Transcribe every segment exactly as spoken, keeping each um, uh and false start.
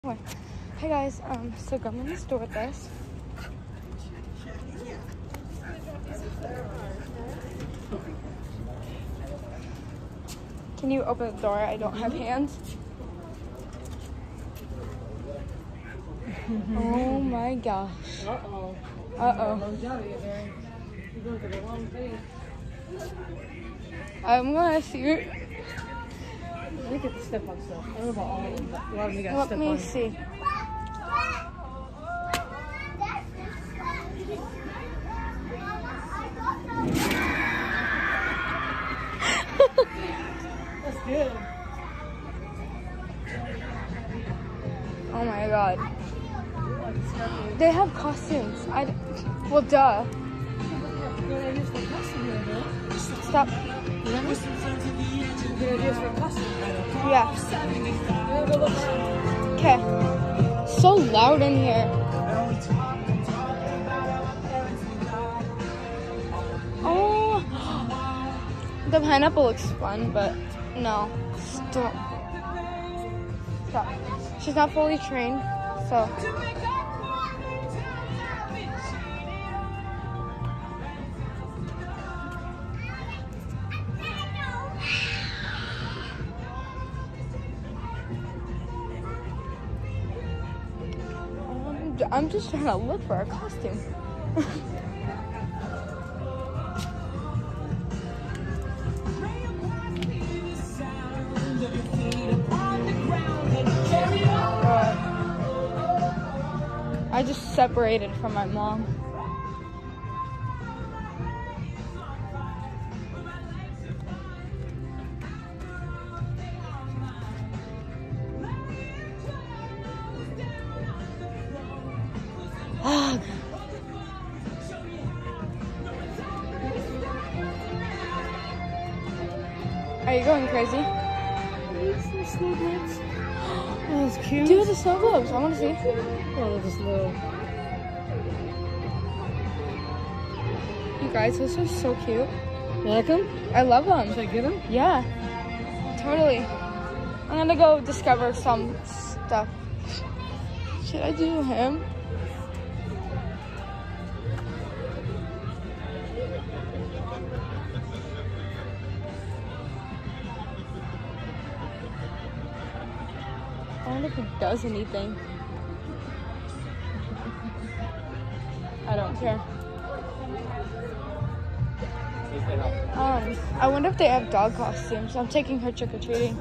Hey guys, um, so come in the store with us. Can you open the door? I don't have hands. Oh my gosh. Uh-oh. Uh-oh. You're going to the wrong thing. I'm gonna see you. Let me get the step on stuff. I don't know about all of them, but a lot of them got Let step me on. see. That's good. Oh my god. They have costumes. I d- well, duh. Good ideas for costume here, though. Stop. You know what? Good ideas for costume. Yeah. I'm gonna go look. Okay. So loud in here. Oh. The pineapple looks fun, but no. Stop. Stop. She's not fully trained, so. I'm just trying to look for a costume. uh, I just separated from my mom. Oh, are you going crazy? Some snow globes. Oh, that's cute. Do the snow globes. I want to see. Oh, they're just little. You guys, those are so cute. You like them? I love them. Should I get them? Yeah, totally. I'm gonna go discover some stuff. Should I do him? I wonder if he does anything. I don't care. Um, I wonder if they have dog costumes. I'm taking her trick-or-treating.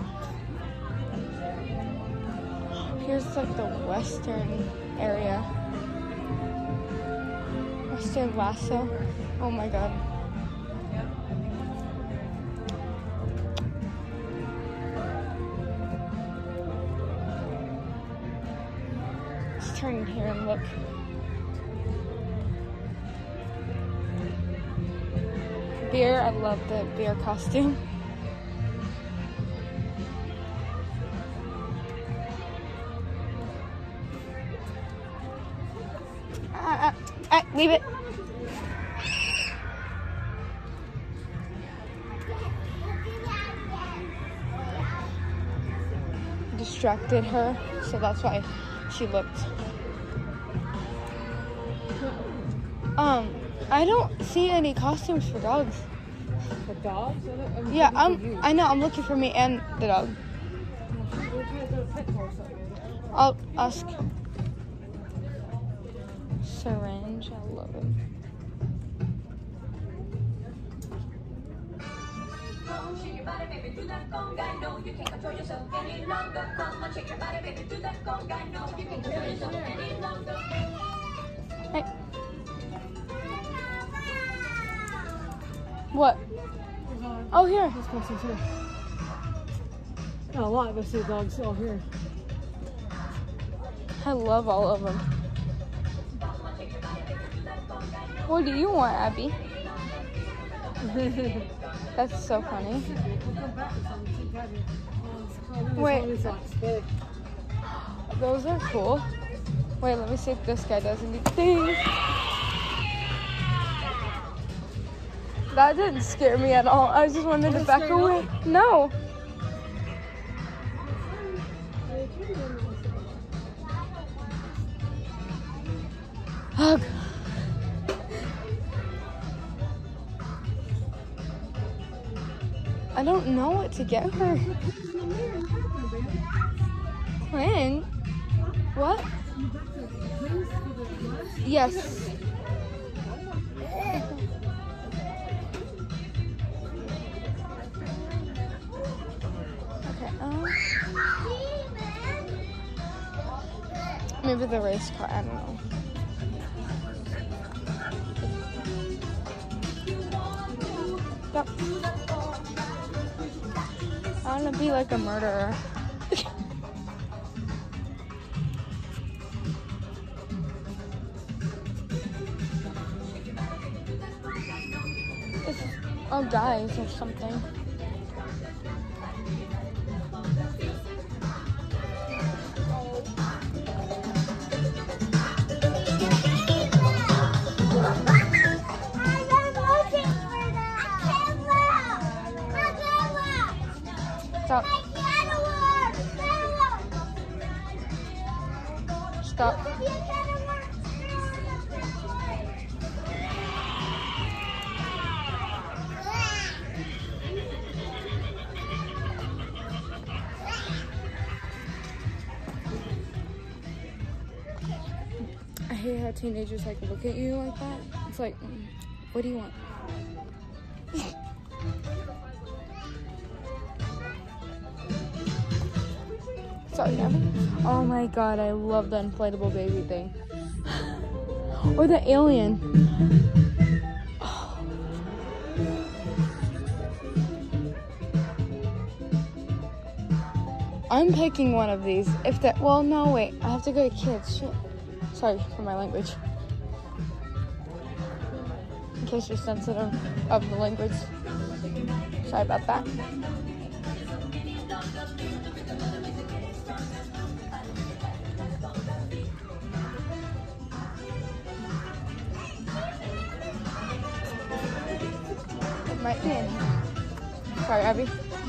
Here's like the western area. Western lasso. Oh my god. Let's turn in here and look. Beer, I love the beer costume. Ah, ah, ah, leave it. Distracted her, so that's why she looked. Um, I don't see any costumes for dogs. For dogs? I'm Yeah, looking for I'm. you. I know. I'm looking for me and the dog. We're trying to go to Petco or something. I'll ask. Syringe. I love him. Shake your body, baby, do that conga. No, you can't control yourself any longer. Come on, shake your body, baby, do that conga. No, you can't control yourself any longer. Hey. What? Oh, here. Let's go see too. Got a lot. Go see the dogs all here. I love all of them. What do you want, Abby? That's so funny. Wait. Those are cool. Wait, let me see if this guy does anything. That didn't scare me at all. I just wanted to back away. No. Ugh. I don't know what to get her. Cling? What? Yes. Okay, um. Maybe the race car, I don't know. Yep. I wanna be like a murderer. Oh, guys, or something. Stop. Stop. I hate how teenagers like look at you like that. It's like, mm, what do you want? Sorry, Abby. Oh my god, I love the inflatable baby thing. Or the alien. Oh. I'm picking one of these. If that, well, no, wait. I have to go to kids. Shit. Sorry for my language. In case you're sensitive of the language. Sorry about that. It might be in here. Sorry, Abby.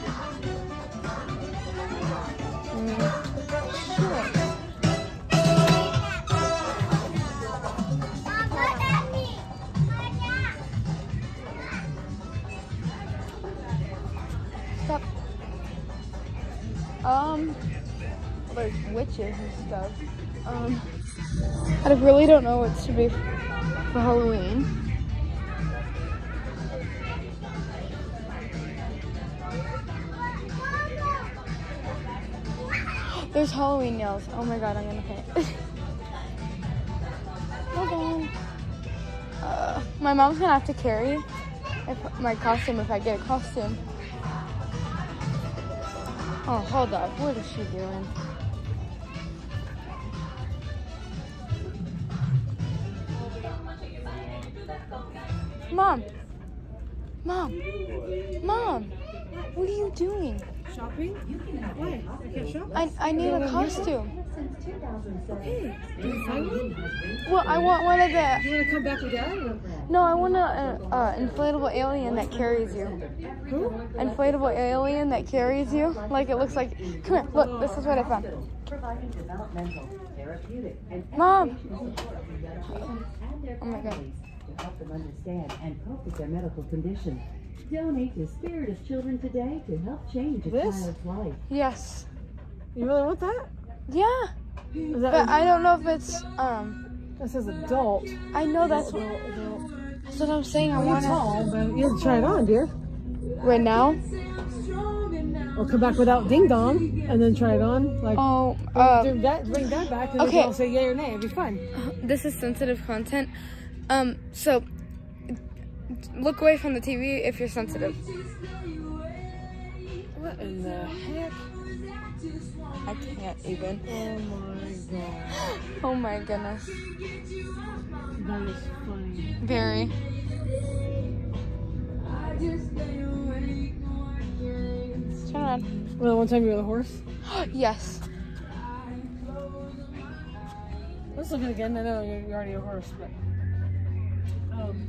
Mm. Shit. Stop. Um, there's witches and stuff. Um, I really don't know what to be for Halloween. There's Halloween nails. Oh my god, I'm gonna paint. Hold on. Uh, my mom's gonna have to carry if, my costume if I get a costume. Oh, hold up. What is she doing? Mom! Mom! Mom! What are you doing? Shopping? Why? I can't shop? I, I need a costume. Okay. Do you find one? Well, I want one of Do the... you want to come back with Dad? No, I want an uh, inflatable alien that carries you. Who? Inflatable alien that carries you. Like it looks like... Come here, look, this is what I found. Providing developmental, therapeutic, and Mom! educational support for young children and their Oh my God. families to help them understand and cope with their medical condition. Donate to Spirit of Children today to help change a This? child's life. Yes. You really want that? Yeah. Is But that I don't know if it's... um. that says adult. I know that's what... Adult, adult. That's what I'm saying. I You're want to... tall, but you have to try it on, dear. Right now? Or come back without ding dong and then try it on. Like, Oh, uh... bring that, bring that back, and okay. then I'll say yay or nay. It'd be fun. This is sensitive content. Um, so... Look away from the T V if you're sensitive. What in the heck? I can't even. Oh my god. Oh my goodness. That is funny. Very. Turn around. Well, one time you were the horse. Yes. Let's look at it again. I know you're, you're already a horse, but. Um,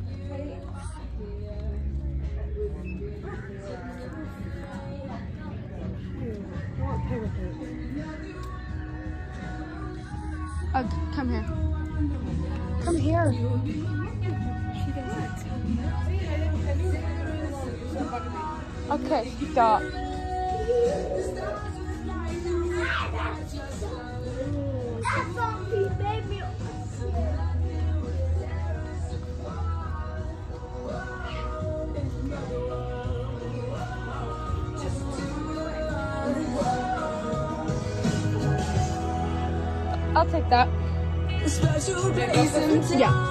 Uh, come here. Come here. Okay, stop. I'll take that. Yeah.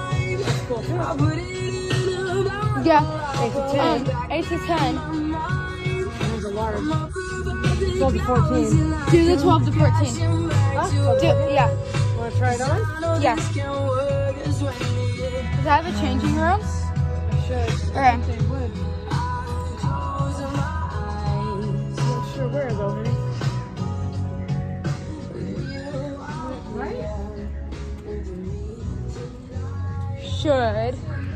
Yeah. Eight to ten. Um, eight to ten. There's a large. Twelve to fourteen. Do the twelve to fourteen. Huh? Do, yeah. Wanna try it on? Yeah. Does it have a changing rooms? I should. Okay. I think they would. Not sure where though, honey. Right? Should. I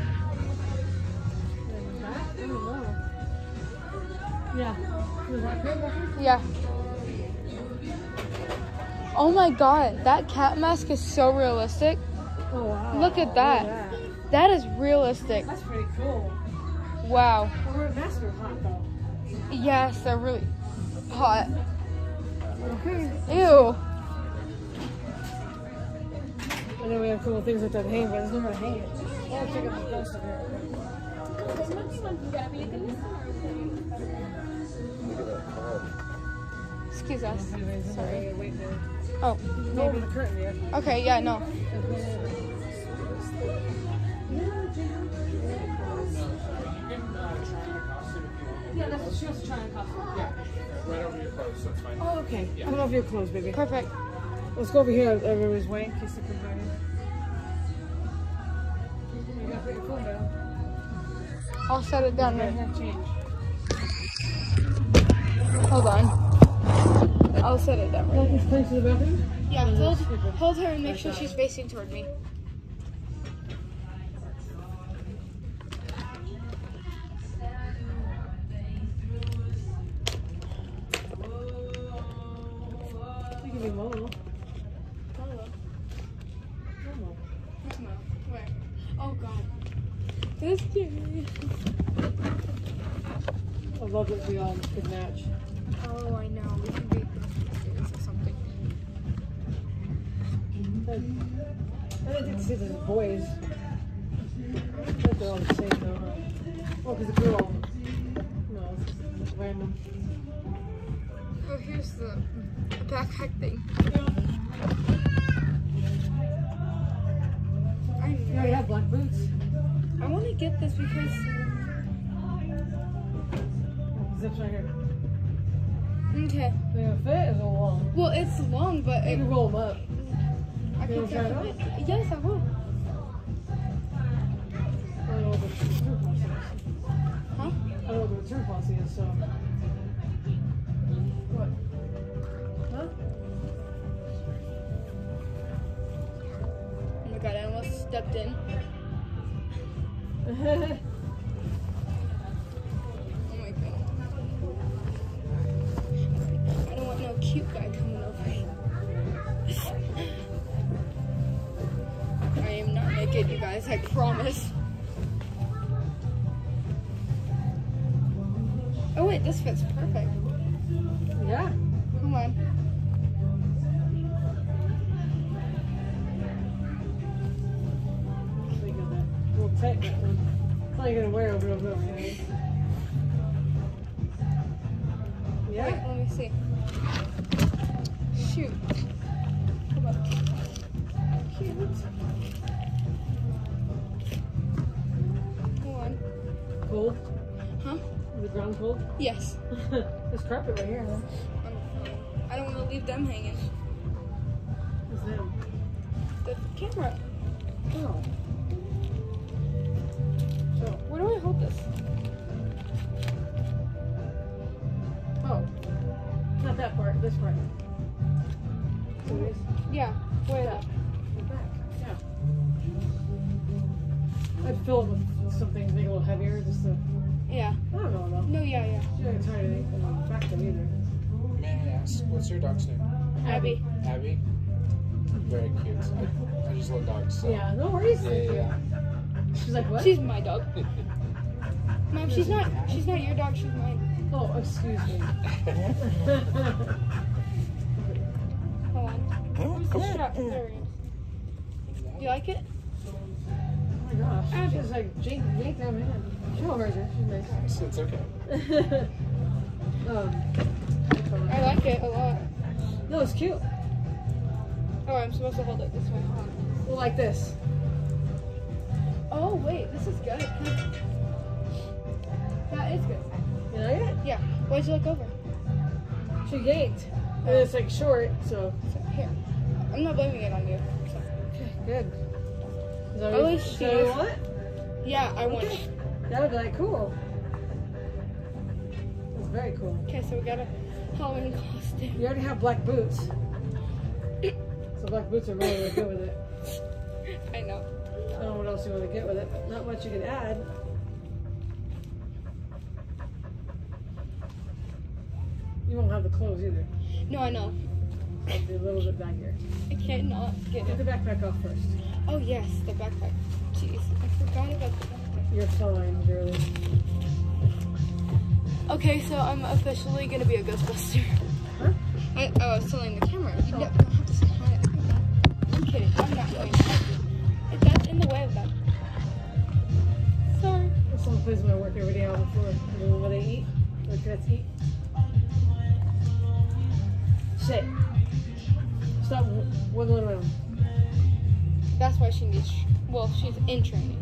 don't know. Yeah. Is that good, Becky? Yeah. Oh my god, that cat mask is so realistic. Oh wow. Look at that. Look at that. That is realistic. That's pretty cool. Wow. Well, we're masks are hot though. Yes, they're really hot. Okay. Ew. I know we have cool things like that hang, but there's nowhere to hang it. Oh, check out the poster here. Excuse us. Sorry. Wait there. Oh, No, open the curtain yet. okay, yeah, no. Yeah, that's what she was trying to costume. Yeah, right over your clothes, that's fine. Oh, okay. Yeah. Come over your clothes, baby. Perfect. Let's go over here. Everybody's waiting in case they come by. You gotta put your phone down. I'll set it down right Okay, here. change. Hold on. I'll set it down right Like here. this place in the bathroom? Yeah, hold, hold her and make sure she's facing toward me. You can be Molo. Where? Oh god. This cute. I love that we all could match. Oh, I know. We can be sisters or something. I didn't think to see the boys. I think they're all the same though. Oh, because the girl. No, it's just random. Oh, here's the backpack thing. I You know. already have black boots. I want to get this because Oh, zips right here. okay. They gonna fit? Is it long? Well, it's long, but You it, can roll them up. I You can wanna try it definitely. Yes, I will. I don't know what the return policy is. Huh? I don't know what the return policy is, so. What? Huh? Oh my god, I almost stepped in. Oh my god. I don't want no cute guy coming over here. I am not naked, you guys, I promise. Oh wait, this fits perfect. Yeah. Come on. So you got that little tight that one. It's not gonna wear over real good, okay? Yeah. Wait, let me see. Shoot. Come on. Cute. Come on. Cold? Huh? Is the ground cold? Yes. There's carpet right here, huh? I don't want to leave them hanging. What's them? The camera. Oh. So, Where do I hold this? oh. Not that part, this part. So it is Yeah. Where that? the back. Yeah. I'd fill it with some things, make it a little heavier, just to. Yeah. I don't know though. No, yeah, yeah. She's not gonna try to back them either. May I ask, what's your dog's name? Abby. Abby? Very cute. I, I just love dogs. So. Yeah, no worries. Yeah, Thank yeah, you. yeah. She's like, what? She's my dog. Mom, she's not. She's not your dog. She's mine. Oh, excuse me. Hold on. It's shut. There we go. You like it? Oh my gosh. She's like, Jake, Jake, that man. Show her, she's nice. It's okay. um, I like it a lot. no, it's cute. Oh, I'm supposed to hold it this way. Hold on. Well, like this. Oh wait, this is good. That is good. You like it? Yeah. Why'd you look over? She yanked. And it's like short, so. So, here. I'm not blaming it on you. So. Okay, good. Is that At what you, least is she that what you is- want? Yeah, I want. Okay. That would be like cool. That's very cool. Okay, so we got a Halloween costume. You already have black boots. So black boots are really, really good with it. I know. I don't know what else you want to get with it, but not much you can add. You won't have the clothes either. No, I know. It'll be a little bit back here. I can't not get Get it. the backpack off first. Oh yes, the backpack. Jeez, I forgot about the backpack. You're fine, girlie. Okay, so I'm officially gonna be a Ghostbuster. Huh? I, oh, I was telling the camera. You don't have to say hi. I'm kidding. I'm not going to. If that's in the way of that. Sorry. That's the only place where I work every day on the floor. You know where they eat? Where cats eat? Sit. Stop w- wiggling around. That's why she needs. Well, she's in training.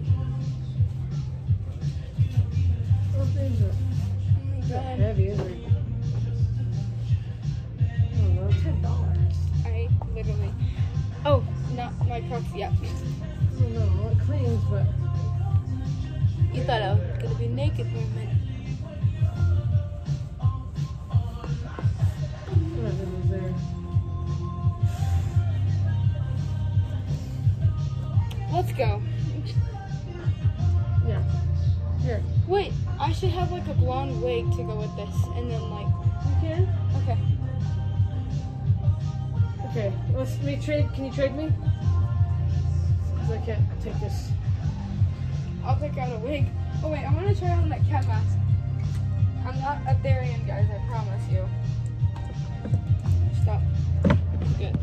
What is it? Oh my It's not god. heavy, is it? I don't know, ten dollars. I literally. Oh, not my Crocs. Yep. I don't know, it cleans, but You thought I was gonna be naked for a minute. nothing was there. Let's go. Yeah. Here. Wait, I should have like a blonde wig to go with this, and then like. You can? Okay. Okay. Let's me trade. Can you trade me? Because I can't take this. I'll take out a wig. Oh wait, I want to try on that cat mask. I'm not a Therian, guys. I promise you. Stop. Good.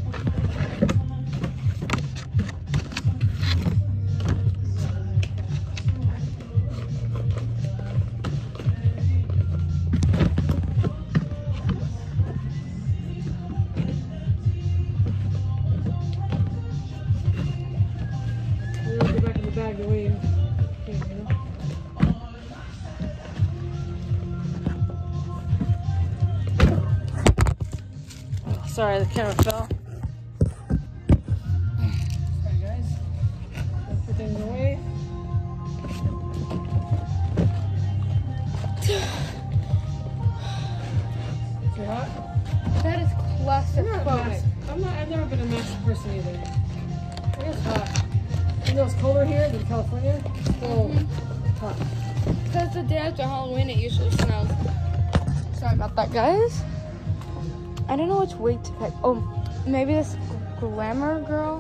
We'll go back in the bag the way you came, you know? Oh, sorry, the camera fell. Sorry, guys. Let's put things away. Too hot? That is I'm not, a claustrophobic. mask. I'm not. I've never been a mask person either. I guess hot. You know it's colder here than California. Still hot. Because the day after Halloween, it usually snows. Sorry about that, guys. I don't know which wig to pick. Oh, maybe this glamour girl.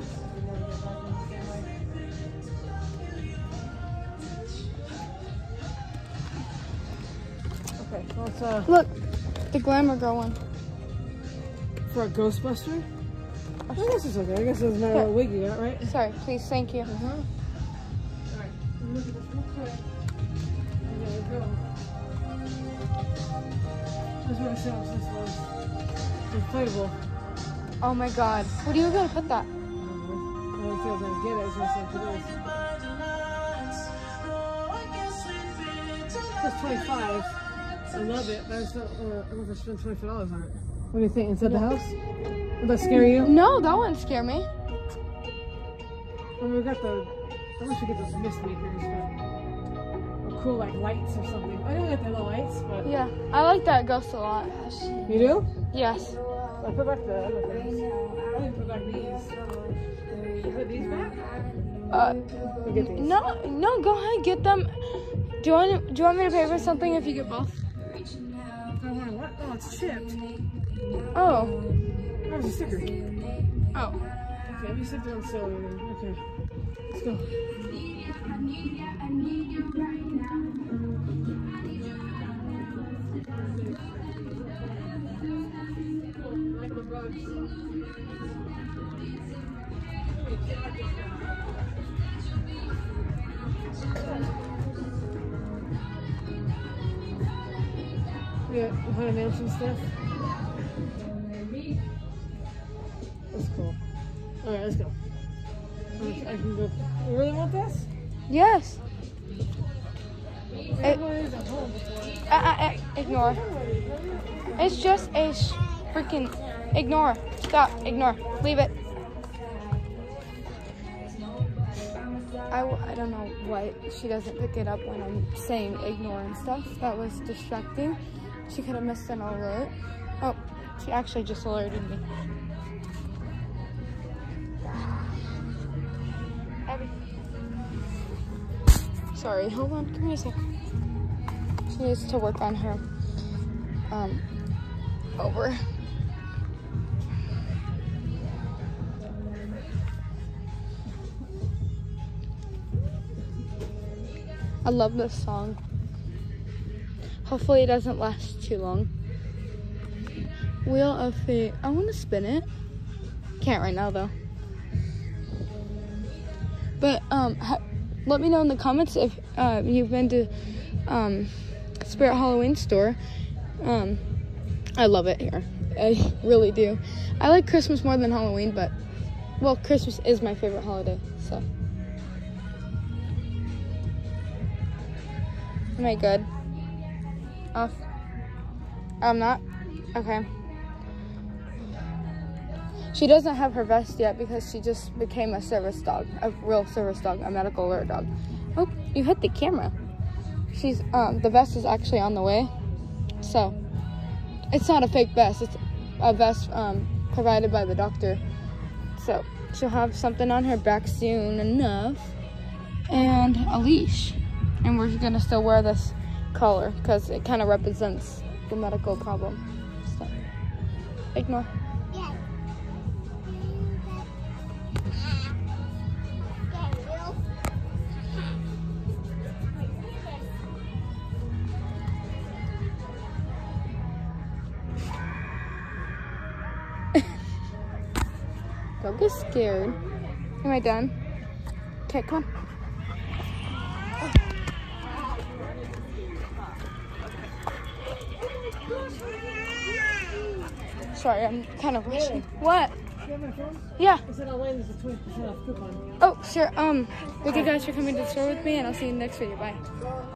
Okay, let's uh Look, the glamour girl one. for a Ghostbuster. I guess it's okay. I guess it doesn't matter what wig you got, right? Sorry, please, thank you. Uh-huh. Alright, look at this real quick. There we go. Just want to see how this was. Inflatable. Oh my god. Where do you gonna put that? I don't know. I don't think I was gonna get it, so I said to this. It's twenty-five. I love it, but I just don't, uh, I don't know if I spend twenty-five dollars on it. What do you think? Inside the house? Would that scare you? No, that wouldn't scare me. Well, we got the. I wish we get those mist makers, but or cool like lights or something. I don't get the little lights, but Yeah, I like that ghost a lot. you do? Yes. I put back the other things. I didn't put back these. You put these back? Uh, We get these. no, no, go ahead, get them. Do you want? Do you want me to pay for something if you get both? I want what? Oh, it's chipped. Oh. That was a sticker. Oh. Okay, you sit down slowly then. Okay. Let's go. Yeah, Haunted Mansion stuff. That's cool. Alright, let's go. I can go. You really want this? Yes. We had one of these at home before. Uh, uh, uh, ignore. It's just a sh- freaking ignore. Stop. Ignore. Leave it. I, w- I don't know why she doesn't pick it up when I'm saying ignore and stuff. That was distracting. She could have missed an alert. Oh, she actually just alerted me. Abby. Sorry, hold on. Give me a second. She needs to work on her um over. I love this song. Hopefully it doesn't last too long. Wheel of Fate. I want to spin it. Can't right now though. But um, ha- let me know in the comments if uh, you've been to um, Spirit Halloween store. Um, I love it here. I really do. I like Christmas more than Halloween, but well, Christmas is my favorite holiday. So, am I good? Off. I'm not. Okay. She doesn't have her vest yet because she just became a service dog, a real service dog, a medical alert dog. Oh, you hit the camera. She's um the vest is actually on the way. So, it's not a fake vest. It's a vest um provided by the doctor. So, she'll have something on her back soon enough and a leash. And we're going to still wear this collar because it kind of represents the medical problem. So, ignore. Don't get scared. Am I done? Okay, come on. Sorry, I'm kind of rushing. What? You have my phone? Yeah. I said I'll land this a twenty percent off coupon. Oh, sure. Um, thank you guys for coming to the store with me, and I'll see you in the next video. Bye.